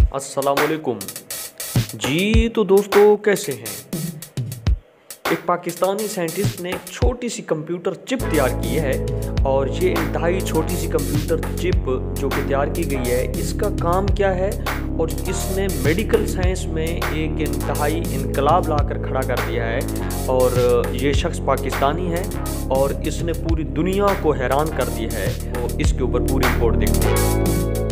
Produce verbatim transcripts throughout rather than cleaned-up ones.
अस्सलामुअलैकुम जी। तो दोस्तों कैसे हैं। एक पाकिस्तानी साइंटिस्ट ने छोटी सी कंप्यूटर चिप तैयार की है और ये इंतहाई छोटी सी कंप्यूटर चिप जो कि तैयार की गई है, इसका काम क्या है और इसने मेडिकल साइंस में एक इंतहाई इनकलाब लाकर खड़ा कर दिया है। और ये शख्स पाकिस्तानी है और इसने पूरी दुनिया को हैरान कर दिया है। तो इसके ऊपर पूरी रिपोर्ट देखते हैं।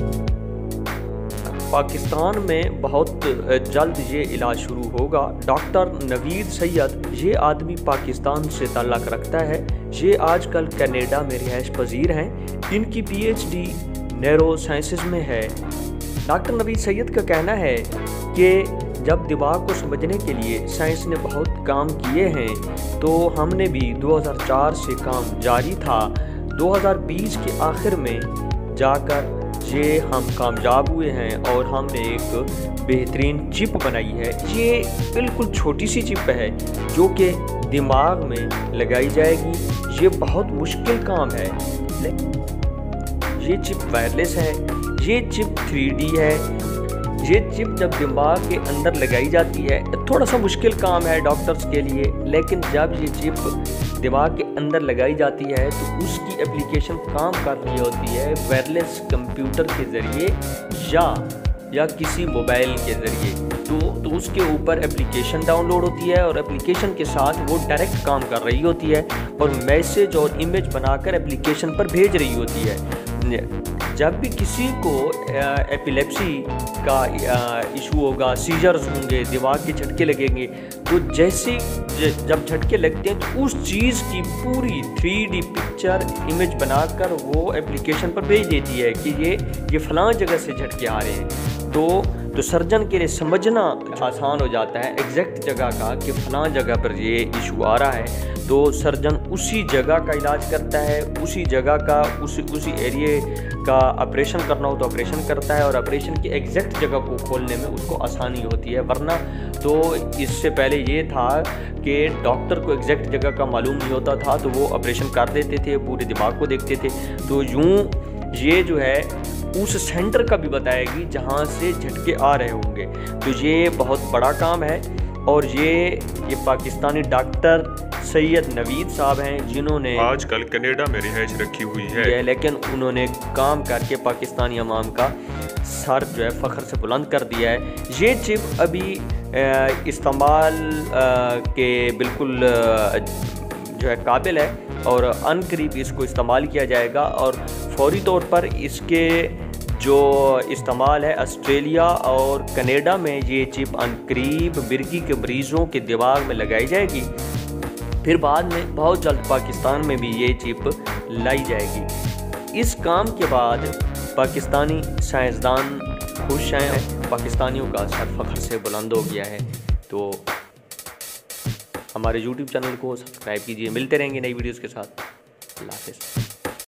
पाकिस्तान में बहुत जल्द ये इलाज शुरू होगा। डॉक्टर नवीद सैयद ये आदमी पाकिस्तान से ताल्लुक़ रखता है। ये आजकल कनाडा में रिहाइश पजीर हैं। इनकी पीएचडी न्यूरो साइंसेस में है। डॉक्टर नवीद सैयद का कहना है कि जब दिमाग को समझने के लिए साइंस ने बहुत काम किए हैं, तो हमने भी दो हज़ार चार से काम जारी था। दो हज़ार बीस के आखिर में जाकर ये हम कामयाब हुए हैं और हमने एक बेहतरीन चिप बनाई है। ये बिल्कुल छोटी सी चिप है जो कि दिमाग में लगाई जाएगी। ये बहुत मुश्किल काम है। ये चिप वायरलेस है। ये चिप थ्री डी है। ये चिप जब दिमाग के अंदर लगाई जाती है, थोड़ा सा मुश्किल काम है डॉक्टर्स के लिए, लेकिन जब ये चिप दिमाग के अंदर लगाई जाती है तो उसकी एप्लीकेशन काम कर रही होती है वायरलेस कंप्यूटर के ज़रिए या या किसी मोबाइल के ज़रिए। तो तो उसके ऊपर एप्लीकेशन डाउनलोड होती है और एप्लीकेशन के साथ वो डायरेक्ट काम कर रही होती है और मैसेज और इमेज बनाकर एप्लीकेशन पर भेज रही होती है। जब भी किसी को एपिलेप्सी का इशू होगा, सीजर्स होंगे, दिमाग के झटके लगेंगे, तो जैसे जब झटके लगते हैं तो उस चीज़ की पूरी थ्री डी पिक्चर इमेज बनाकर वो एप्लीकेशन पर भेज देती है कि ये ये फलां जगह से झटके आ रहे हैं। तो तो सर्जन के लिए समझना आसान हो जाता है एग्जैक्ट जगह का कि फलां जगह पर ये इशू आ रहा है। तो सर्जन उसी जगह का इलाज करता है, उसी जगह का उसी उसी एरिए का ऑपरेशन करना हो तो ऑपरेशन करता है और ऑपरेशन की एग्जैक्ट जगह को खोलने में उसको आसानी होती है। वरना तो इससे पहले ये था कि डॉक्टर को एग्जैक्ट जगह का मालूम नहीं होता था, तो वो ऑपरेशन कर देते थे, पूरे दिमाग को देखते थे। तो यूँ ये जो है उस सेंटर का भी बताएगी जहाँ से झटके आ रहे होंगे। तो ये बहुत बड़ा काम है और ये ये पाकिस्तानी डॉक्टर सैयद नवीद साहब हैं जिन्होंने आजकल कनाडा में रिहाइश रखी हुई है, लेकिन उन्होंने काम करके पाकिस्तानी अवाम का सर जो है फ़ख्र से बुलंद कर दिया है। ये चिप अभी इस्तेमाल के बिल्कुल जो है काबिल है और अनकरीब इसको इस्तेमाल किया जाएगा और फौरी तौर पर इसके जो इस्तेमाल है ऑस्ट्रेलिया और कनाडा में ये चिप अनकरीब मिर्गी के मरीज़ों के दिमाग में लगाई जाएगी। फिर बाद में बहुत जल्द पाकिस्तान में भी ये चिप लाई जाएगी। इस काम के बाद पाकिस्तानी साइंसदान खुश हैं। पाकिस्तानियों का सर फ़ख्र से बुलंद हो गया है। तो हमारे यूट्यूब चैनल को सब्सक्राइब कीजिए। मिलते रहेंगे नई वीडियोज़ के साथ। अल्लाह हाफ़िज़।